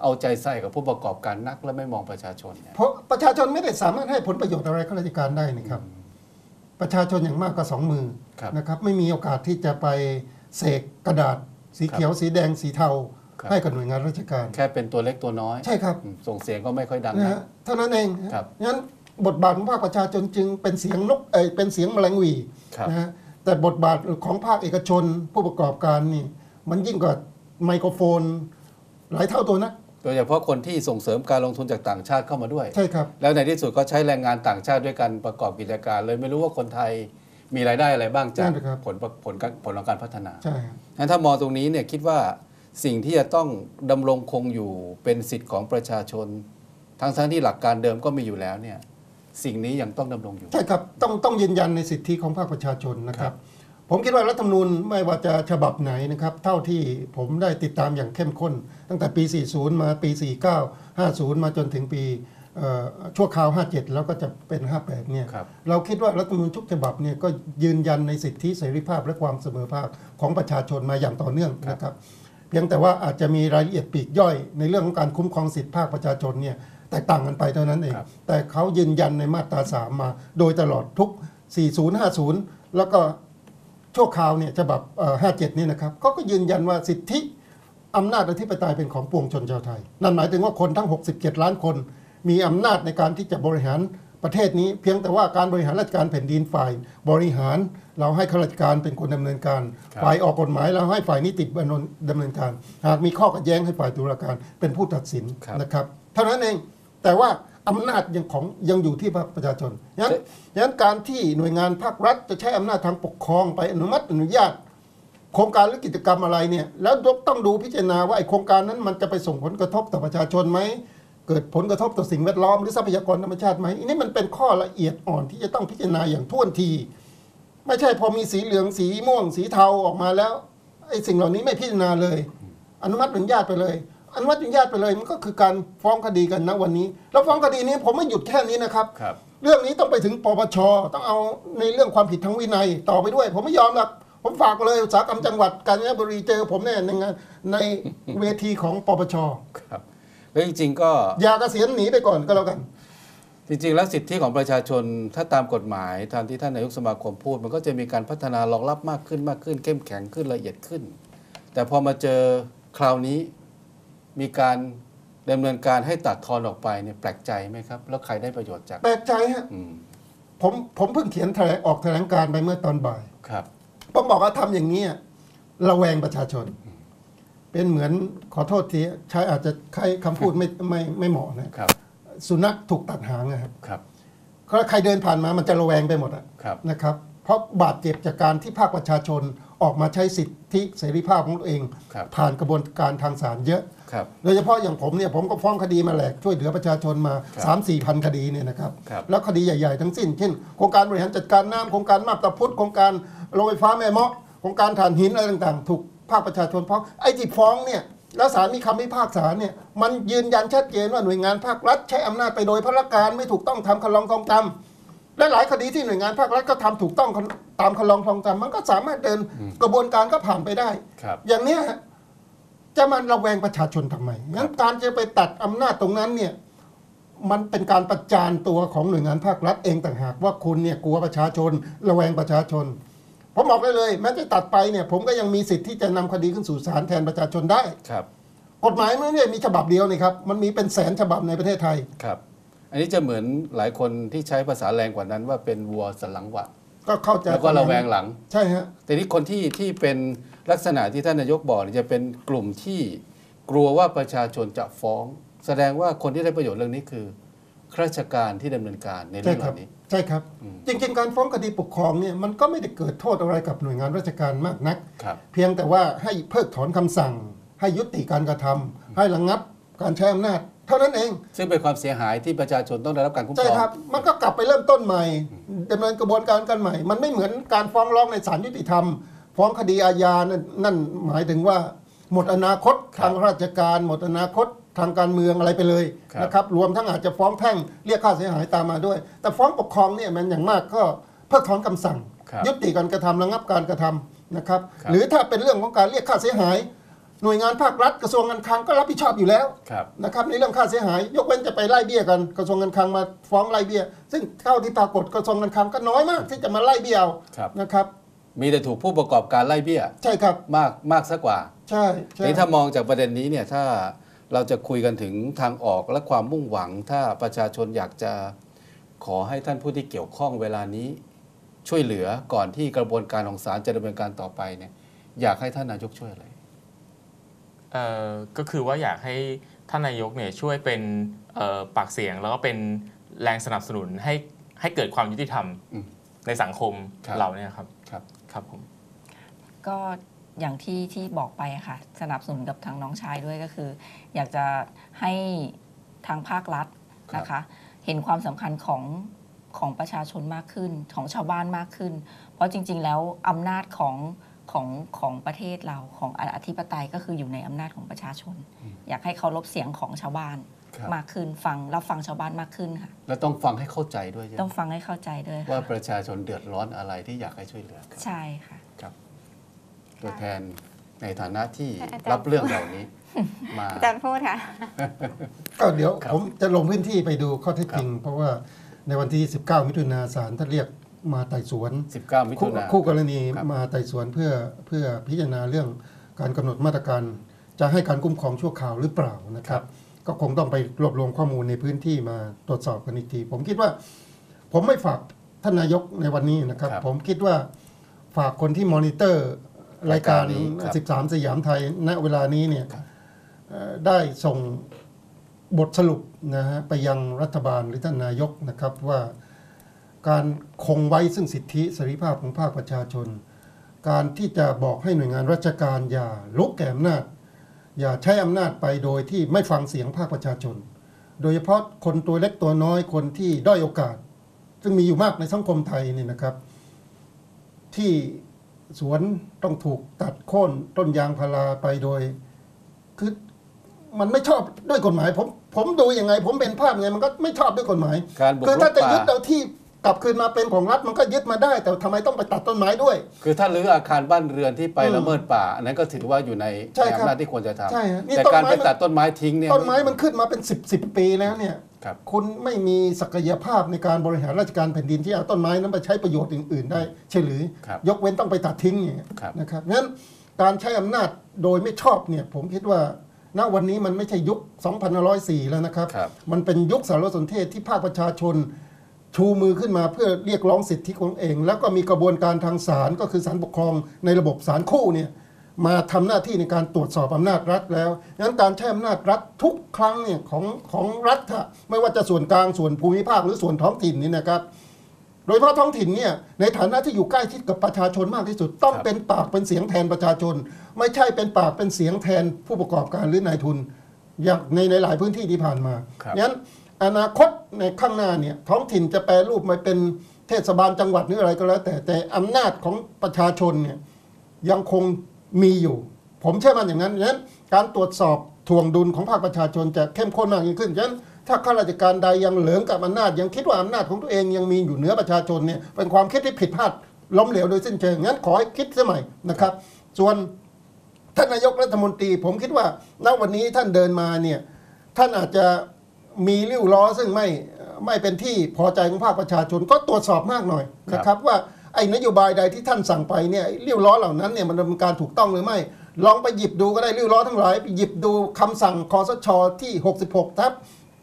เอาใจใส่กับผู้ประกอบการนักและไม่มองประชาชนเพราะประชาชนไม่ได้สามารถให้ผลประโยชน์อะไรข้าราชการได้นี่ครับประชาชนอย่างมากก็2 มือนะครับไม่มีโอกาสที่จะไปเสกกระดาษสีเขียวสีแดงสีเทาให้กับหน่วยงานราชการแค่เป็นตัวเล็กตัวน้อยใช่ครับส่งเสียงก็ไม่ค่อยดังนะเท่านั้นเองงั้นบทบาทของภาคประชาชนจึงเป็นเสียงนกเป็นเสียงแมลงหวี่นะฮะแต่บทบาทของภาคเอกชนผู้ประกอบการนี่มันยิ่งกว่าไมโครโฟนหลายเท่าตัวนะโดยเฉพาะคนที่ส่งเสริมการลงทุนจากต่างชาติเข้ามาด้วยใช่ครับแล้วในที่สุดก็ใช้แรงงานต่างชาติด้วยกันประกอบกิจการเลยไม่รู้ว่าคนไทยมีรายได้อะไรบ้างจากผลของการพัฒนาใช่งั้นถ้ามองตรงนี้เนี่ยคิดว่าสิ่งที่จะต้องดำรงคงอยู่เป็นสิทธิ์ของประชาชนทั้งที่หลักการเดิมก็มีอยู่แล้วเนี่ยสิ่งนี้ยังต้องดำรงอยู่ใช่ครับต้องยืนยันในสิทธิของภาคประชาชนนะครับผมคิดว่ารัฐธรรมนูญไม่ว่าจะฉบับไหนนะครับเท่าที่ผมได้ติดตามอย่างเข้มข้นตั้งแต่ปี40มาปี49 50มาจนถึงปีชั่วคราว57แล้วก็จะเป็น58เนี่ยเราคิดว่ารัฐธรรมนูญทุกฉบับเนี่ยก็ยืนยันในสิทธิเสรีภาพและความเสมอภาคของประชาชนมาอย่างต่อเนื่องนะครับเพียงแต่ว่าอาจจะมีรายละเอียดปลีกย่อยในเรื่องของการคุ้มครองสิทธิภาคประชาชนเนี่ยแตกต่างกันไปเท่านั้นเองแต่เขายืนยันในมาตรา3มาโดยตลอดทุก40 50แล้วก็ชั่วคราวเนี่ยฉบับ57นี่นะครับก็ยืนยันว่าสิทธิอำนาจอธิปไตยเป็นของปวงชนชาวไทยนั่นหมายถึงว่าคนทั้ง67 ล้านคนมีอำนาจในการที่จะบริหารประเทศนี้เพียงแต่ว่าการบริหารราชการแผ่นดินฝ่ายบริหารเราให้ข้าราชการเป็นคนดำเนินการฝ่ายออกกฎหมายเราให้ฝ่ายนิติบัญญัติดำเนินการหากมีข้อขัดแย้งให้ฝ่ายตุลาการเป็นผู้ตัดสินนะครับเท่านั้นเองแต่ว่าอำนาจยังอยู่ที่ประชาชนงั้นการที่หน่วยงานภาครัฐจะใช้อำนาจทางปกครองไปอนุญาตโครงการหรือกิจกรรมอะไรเนี่ยแล้วต้องดูพิจารณาว่าไอ้โครงการนั้นมันจะไปส่งผลกระทบต่อประชาชนไหมเกิดผลกระทบต่อสิ่งแวดล้อมหรือทรัพยากรธรรมชาติไหมอันนี้มันเป็นข้อละเอียดอ่อนที่จะต้องพิจารณาอย่างท่วนทีไม่ใช่พอมีสีเหลืองสีม่วงสีเทาออกมาแล้วไอ้สิ่งเหล่านี้ไม่พิจารณาเลยอนุมัติอนุญาตไปเลยอนุมัติอนุญาตไปเลยมันก็คือการฟ้องคดีกันนะวันนี้แล้วฟ้องคดีนี้ผมไม่หยุดแค่นี้นะครับเรื่องนี้ต้องไปถึงปปชต้องเอาในเรื่องความผิดทางวินัยต่อไปด้วยผมไม่ยอมหรอกผมฝากเลยอุตสาหกรรมจังหวัดกาญจนบุรีเจอผมแน่ในเวทีของปปชครับแล้วจริงๆก็อย่าเกษียณหนีไปก่อนก็แล้วกันจริงๆแล้วสิทธิของประชาชนถ้าตามกฎหมายตามที่ท่านนายกสมาคมพูดมันก็จะมีการพัฒนารองรับมากขึ้นเข้มแข็งขึ้นละเอียดขึ้นแต่พอมาเจอคราวนี้มีการดำเนินการให้ตัดทอนออกไปเนี่ยแปลกใจไหมครับแล้วใครได้ประโยชน์จากแปลกใจฮะผมเพิ่งเขียนออกแถลงการไปเมื่อตอนบ่ายครับผมบอกว่าทำอย่างนี้ระแวงประชาชนเป็นเหมือนขอโทษทีใช้อาจจะใช้คำพูดไม่เหมาะนะครับสุนัขถูกตัดหางนะครับใครเดินผ่านมามันจะระแวงไปหมดนะครับเพราะบาดเจ็บจากการที่ภาคประชาชนออกมาใช้สิทธิเสรีภาพของตัวเองผ่านกระบวนการทางศาลเยอะโดยเฉพาะอย่างผมเนี่ยผมก็ฟ้องคดีมาแหลกช่วยเหลือประชาชนมา 3-4 พันคดีเนี่ยนะครับแล้วคดีใหญ่ๆทั้งสิ้นเช่นโครงการบริหารจัดการน้ำโครงการมาบตาพุธโครงการโรงไฟฟ้าแม่เมาะโครงการถ่านหินอะไรต่างๆถูกภาคประชาชนฟ้องไอ้ที่ฟ้องเนี่ยแล้วศาลมีคำพิพากษาเนี่ยมันยืนยันชัดเจนว่าหน่วยงานภาครัฐใช้อำนาจไปโดยพลการไม่ถูกต้องทำคันลองทองจำและหลายคดีที่หน่วยงานภาครัฐก็ทำถูกต้องตามคันลองทองจำมันก็สามารถเดินกระบวนการก็ผ่านไปได้อย่างเนี้ยจะมันระแวงประชาชนทำไมงั้นการจะไปตัดอำนาจตรงนั้นเนี่ยมันเป็นการประจานตัวของหน่วยงานภาครัฐเองต่างหากว่าคุณเนี่ยกลัวประชาชนระแวงประชาชนผมบอกได้เลยแม้จะตัดไปเนี่ยผมก็ยังมีสิทธิ์ที่จะนำคดีขึ้นสู่ศาลแทนประชาชนได้กฎหมายมันเนี่ยมีฉบับเดียวนี่ครับมันมีเป็นแสนฉบับในประเทศไทยครับอันนี้จะเหมือนหลายคนที่ใช้ภาษาแรงกว่านั้นว่าเป็นวัวสันหลังหวะก็เข้าใจแล้วก็ระแวงหลังใช่ฮะแต่นี่คนที่เป็นลักษณะที่ท่านนายกบอกจะเป็นกลุ่มที่กลัวว่าประชาชนจะฟ้องแสดงว่าคนที่ได้ประโยชน์เรื่องนี้คือข้าราชการที่ดำเนินการในเรื่องเหล่านี้ใช่ครับจริงๆการฟ้องคดีปกครองเนี่ยมันก็ไม่ได้เกิดโทษอะไรกับหน่วยงานราชการมากนักเพียงแต่ว่าให้เพิกถอนคำสั่งให้ยุติการกระทำให้ระงับการใช้อำนาจเท่านั้นเองซึ่งเป็นความเสียหายที่ประชาชนต้องได้รับการคุ้มครองใช่ครับมันก็กลับไปเริ่มต้นใหม่ดำเนินกระบวนการกันใหม่มันไม่เหมือนการฟ้องร้องในศาลยุติธรรมฟ้องคดีอาญานั่นหมายถึงว่าหมดอนาคตทางราชการหมดอนาคตทางการเมืองอะไรไปเลยนะครับรวมทั้งอาจจะฟ้องแพ่งเรียกค่าเสียหายตามมาด้วยแต่ฟ้องปกครองเนี่ยมันอย่างมากก็เพิกถอนคำสั่งยุติการกระทำระงับการกระทำนะครับหรือถ้าเป็นเรื่องของการเรียกค่าเสียหายหน่วยงานภาครัฐกระทรวงการคลังก็รับผิดชอบอยู่แล้วครับนะครับในเรื่องค่าเสียหายยกเว้นจะไปไล่เบี้ยกันกระทรวงการคลังมาฟ้องไล่เบี้ยซึ่งเท่าที่ปรากฏกระทรวงการคลังก็น้อยมากที่จะมาไล่เบี้ยเอาครับนะครับมีแต่ถูกผู้ประกอบการไล่เบี้ยใช่ครับมากซะกว่าใช่ใช่นี่ถ้ามองจากประเด็นนี้เนี่ยถ้าเราจะคุยกันถึงทางออกและความมุ่งหวัง ถ้าประชาชนอยากจะขอให้ท่านผู้ที่เกี่ยวข้องเวลานี้ ช่วยเหลือก่อนที่กระบวนการของศาลจะดำเนินการต่อไปเนี่ยอยากให้ท่านนายกช่วยอะไรก็คือว่าอยากให้ท่านนายกเนี่ยช่วยเป็นปากเสียงแล้วก็เป็นแรงสนับสนุนให้เกิดความยุติธรรมอืมในสังคมครับเราเนี่ยครับครับครับผมก็อย่างที่บอกไปอะค่ะสนับสนุนกับทางน้องชายด้วยก็คือ อยากจะให้ทางภาครัฐนะคะเห็นความสำคัญของประชาชนมากขึ้นของชาวบ้านมากขึ้น เพราะจริง ๆ แล้วอำนาจของประเทศเราของอธิปไตยก็คืออยู่ในอำนาจของประชาชน อยากให้เคารพเสียงของชาวบ้านครับมากขึ้นรับฟังชาวบ้านมากขึ้นค่ะแล้วต้องฟังให้เข้าใจด้วยใช่ไหต้อมงฟังให้เข้าใจด้วยว่าค่ะประชาชนเดือดร้อนอะไรที่อยากให้ช่วยเหลือกันใช่ค่ะครับตัวแทนในฐานะที่อาจารย์รับเรื่องเหล่านี้มาอาจารย์พูดค่ะก็เดี๋ยวครับผมจะลงพื้นที่ไปดูข้อเท็จจริง เพราะว่าในวันที่ 19 มิถุนาศาลท่านเรียกมาไต่สวน 19 มิถุนายนคู่กรณีครับมาไต่สวนเพื่อพิจารณาเรื่องการกำหนดมาตรการ จะให้การคุ้มครองชั่วคราวหรือเปล่านะครับ ก็คงต้องไปรวบรวมข้อมูลในพื้นที่มาตรวจสอบกันอีกที ผมคิดว่า ผมไม่ฝากท่านนายกในวันนี้นะครับครับผมคิดว่าฝากคนที่มอนิเตอร์รายการรายการนี้ครับ 13 สยามไทยณเวลานี้เนี่ยครับได้ส่งบทสรุปนะฮะไปยังรัฐบาลหรือท่านนายกนะครับว่าการคงไว้ซึ่งสิทธิเสรีภาพของภาคประชาชน การที่จะบอกให้หน่วยงานราชการอย่าลุกแก่อำนาจ อย่าใช้อำนาจไปโดยที่ไม่ฟังเสียงภาคประชาชน โดยเฉพาะคนตัวเล็กตัวน้อยคนที่ด้อยโอกาส ซึ่งมีอยู่มากในสังคมไทยนี่นะครับ ที่สวนต้องถูกตัดโค่นต้นยางพาราไปโดยคือมันไม่ชอบด้วยกฎหมาย ผมดูยังไง ผมเป็นภาพยังไงมันก็ไม่ชอบด้วยกฎหมายการบุกคือรุถ้าก จะป่ายึดเอาที่กลับคืนมาเป็นของรัฐมันก็ยึดมาได้ แต่ทำไมต้องไปตัดต้นไม้ด้วยคือถ้ารื้ออาคารบ้านเรือนที่ไปละเมิดป่าอันนั้นก็ถือว่าอยู่ในใช่ครับอำนาจที่ควรจะทใช่ฮะนี่ำแต่ต้นการไม้ไปตัดต้นไม้ทิ้งเนี่ยต้นไม้มันขึ้นมาเป็น10 ปีแล้วเนี่ยครับคุณไม่มีศักยภาพในการบริหารราชการแผ่นดินที่เอาต้นไม้นั้นไปใช้ประโยชน์อื่นๆได้ใช่หรือครับยกเว้นต้องไปตัดทิ้งอย่างเงี้ยครับนะครับงั้นการใช้อำนาจโดยไม่ชอบเนี่ยผมคิดว่าณวันนี้มันไม่ใช่ยุค 2504 แล้วนะครับครับมันเป็นยุคสารสนเทศที่ภาคประชาชนชูมือขึ้นมาเพื่อเรียกร้องสิทธิของเอง แล้วก็มีกระบวนการทางศาลก็คือศาลปกครองในระบบศาลคู่เนี่ยมาทำหน้าที่ในการตรวจสอบอำนาจรัฐแล้วงั้นการใช้อำนาจรัฐทุกครั้งเนี่ยของรัฐอะไม่ว่าจะส่วนกลางส่วนภูมิภาคหรือส่วนท้องถิ่นนี่นะครับ โดยเฉพาะท้องถิ่นเนี่ยในฐานะที่อยู่ใกล้ชิดกับประชาชนมากที่สุด ต้องครับเป็นปากเป็นเสียงแทนประชาชน ไม่ใช่เป็นปากเป็นเสียงแทนผู้ประกอบการหรือนายทุน อย่างในหลายพื้นที่ที่ผ่านมาครับงั้นอนาคตในข้างหน้าเนี่ยท้องถิ่นจะแปรรูปมาเป็นเทศบาลจังหวัดหรืออะไรก็แล้ว แต่อำนาจของประชาชนเนี่ยยังคงมีอยู่ ผมเชื่อมั่นอย่างนั้นงั้นการตรวจสอบทวงดุลของภาคประชาชนจะเข้มข้นมากยิ่งขึ้นฉะนั้นถ้าข้าราชการใดยังเหลิงกับอำนาจยังคิดว่าอำนาจของตัวเองยังมีอยู่เหนือประชาชนเนี่ยเป็นความคิดที่ผิดพลาดล้มเหลวโดยสิ้นเชิงงั้นขอให้คิดสมัยนะครับ ส่วนท่านนายกรัฐมนตรี ผมคิดว่าณวันนี้ท่านเดินมาเนี่ยท่านอาจจะมีริ้วล้อซึ่งไม่เป็นที่พอใจของภาคประชาชนก็ตรวจสอบมากหน่อยนะครับว่าไอ้นโยบายใดที่ท่านสั่งไปเนี่ยริ้วล้อเหล่านั้นเนี่ยมันดำเนินการถูกต้องหรือไม่ลองไปหยิบดูก็ได้ริ้วล้อทั้งหลายไปหยิบดูคำสั่งคสชที่66 ทับ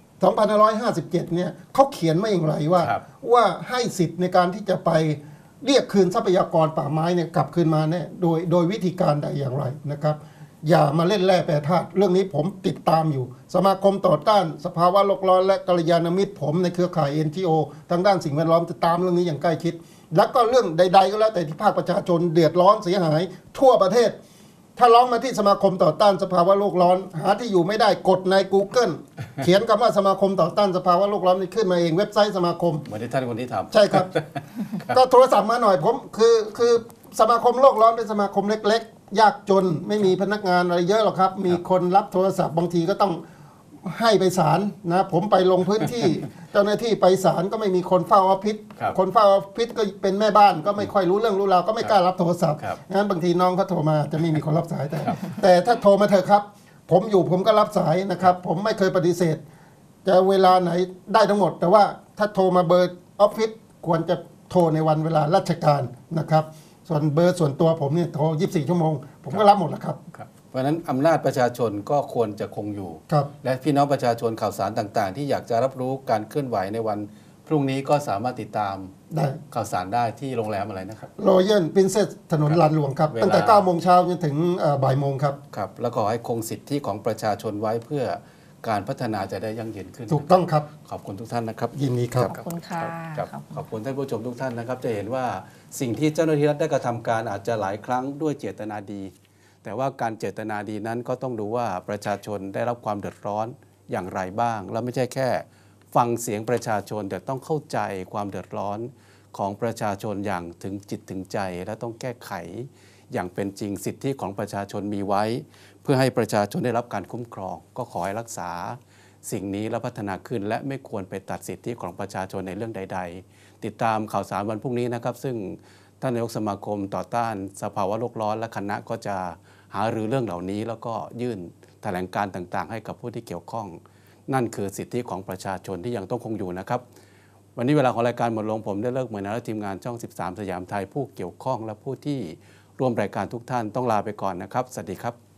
2557 เนี่ยเขาเขียนมาอย่างไรว่าให้สิทธิ์ในการที่จะไปเรียกคืนทรัพยากรป่าไม้เนี่ยกลับคืนมาเนี่ยโดยวิธีการใดอย่างไรนะครับ อย่ามาเล่นแร่แปรธาตุเรื่องนี้ผมติดตามอยู่ สมาคมต่อต้านสภาวะโลกร้อนและกัลยาณมิตรผมในเครือข่าย NGO ทางด้านสิ่งแวดล้อมจะตามเรื่องนี้อย่างใกล้ชิด แล้วก็เรื่องใด ๆ ก็แล้วแต่ที่ภาคประชาชนเดือดร้อนเสียหายทั่วประเทศ ถ้าร้องมาที่สมาคมต่อต้านสภาวะโลกร้อน หาที่อยู่ไม่ได้กดใน Google เขียนคำว่าสมาคมต่อต้านสภาวะโลกร้อนนี่ขึ้นมาเองเว็บไซต์สมาคมเหมือนที่ท่านคนที่ทำใช่ครับ ก็โทรศัพท์มาหน่อยผมคือสมาคมโลกร้อนเป็นสมาคมเล็กๆ ยากจนไม่มีพนักงานอะไรเยอะหรอกครับ มีคนรับโทรศัพท์บางทีก็ต้องให้ไปศาลนะผมไปลงพื้นที่ เจ้าหน้าที่ไปศาลก็ไม่มีคนเฝ้าออฟฟิศครับคนเฝ้าออฟฟิศก็เป็นแม่บ้านก็ไม่ค่อยรู้เรื่องรู้ราวก็ไม่กล้ารับโทรศัพท์ครับงั้นบางทีน้องเขาโทรมาจะไม่มีคนรับสายแต่ถ้าโทรมาเถอะครับ ผมอยู่ผมก็รับสายนะครับ ผมไม่เคยปฏิเสธ จะเวลาไหนได้ทั้งหมด แต่ว่าถ้าโทรมาเบอร์ออฟฟิศควรจะโทรในวันเวลาราชการนะครับส่วนเบอร์ส่วนตัวผมเนี่ยโทร 24 ชั่วโมง ผมก็รับหมดแล้วครับครับเพราะฉะนั้นอำนาจประชาชนก็ควรจะคงอยู่ครับและพี่น้องประชาชนข่าวสารต่างๆ ที่อยากจะรับรู้การเคลื่อนไหวในวันพรุ่งนี้ก็สามารถติดตามได้ข่าวสารได้ที่โรงแรมอะไรนะครับรอยัลปรินเซสถนนลานหลวงครับเวลาตั้งแต่ 9 โมงเช้าจนถึงบ่ายโมงครับครับแล้วก็ให้คงสิทธิของประชาชนไว้เพื่อการพัฒนาจะได้ยั่งยืนขึ้นถูกต้องครับขอบคุณทุกท่านนะครับยินดีครับขอบคุณค่ะครับขอบคุณขอบคุณท่านผู้ชมทุกท่านนะครับ จะเห็นว่าสิ่งที่เจ้าหน้าที่รัฐได้กระทำการอาจจะหลายครั้งด้วยเจตนาดี แต่ว่าการเจตนาดีนั้นก็ต้องดูว่าประชาชนได้รับความเดือดร้อนอย่างไรบ้าง แล้วไม่ใช่แค่ฟังเสียงประชาชนแต่ต้องเข้าใจความเดือดร้อนของประชาชนอย่างถึงจิตถึงใจ และต้องแก้ไขอย่างเป็นจริงสิทธิของประชาชนมีไว้ เพื่อให้ประชาชนได้รับการคุ้มครอง ก็ขอให้รักษาสิ่งนี้และพัฒนาขึ้น และไม่ควรไปตัดสิทธิของประชาชนในเรื่องใด ๆ ติดตามข่าวสารวันพรุ่งนี้นะครับ ซึ่งท่านนายกสมาคมต่อต้านสภาวะโลกร้อนและคณะก็จะหารือเรื่องเหล่านี้ แล้วก็ยื่นแถลงการณ์ต่างๆ ให้กับผู้ที่เกี่ยวข้อง นั่นคือสิทธิของประชาชนที่ยังต้องคงอยู่นะครับ วันนี้เวลาของรายการหมดลงผมได้เลิกเหมือนและทีมงานช่อง 13 สยามไทยผู้เกี่ยวข้องและผู้ที่ร่วมรายการทุกท่านต้องลาไปก่อนนะครับสวัสดีครับ